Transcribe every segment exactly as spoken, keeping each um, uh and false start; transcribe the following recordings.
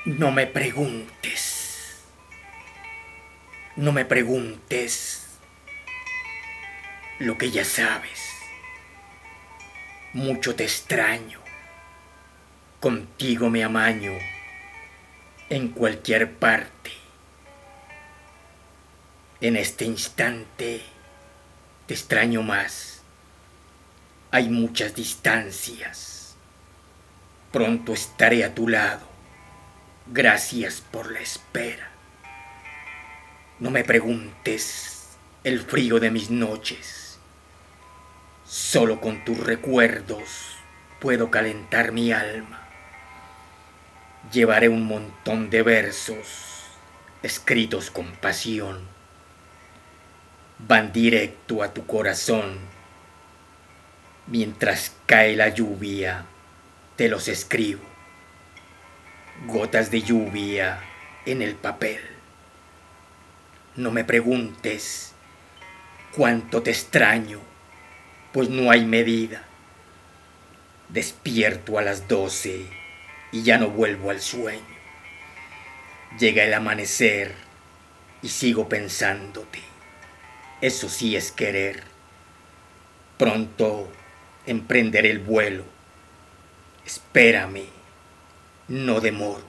No me preguntes, no me preguntes lo que ya sabes. Mucho te extraño, contigo me amaño en cualquier parte. En este instante te extraño más. Hay muchas distancias. Pronto estaré a tu lado. Gracias por la espera. No me preguntes el frío de mis noches. Solo con tus recuerdos puedo calentar mi alma. Llevaré un montón de versos escritos con pasión. Van directo a tu corazón. Mientras cae la lluvia, te los escribo. Gotas de lluvia en el papel. No me preguntes cuánto te extraño, pues no hay medida. Despierto a las doce y ya no vuelvo al sueño. Llega el amanecer y sigo pensándote. Eso sí es querer. Pronto emprenderé el vuelo. Espérame, no demoro.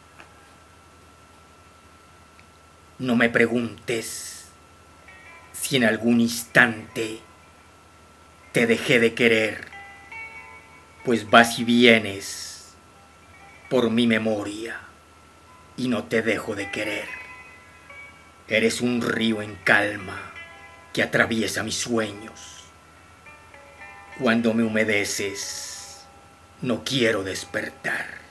No me preguntes si en algún instante te dejé de querer, pues vas y vienes por mi memoria y no te dejo de querer. Eres un río en calma que atraviesa mis sueños. Cuando me humedeces, no quiero despertar.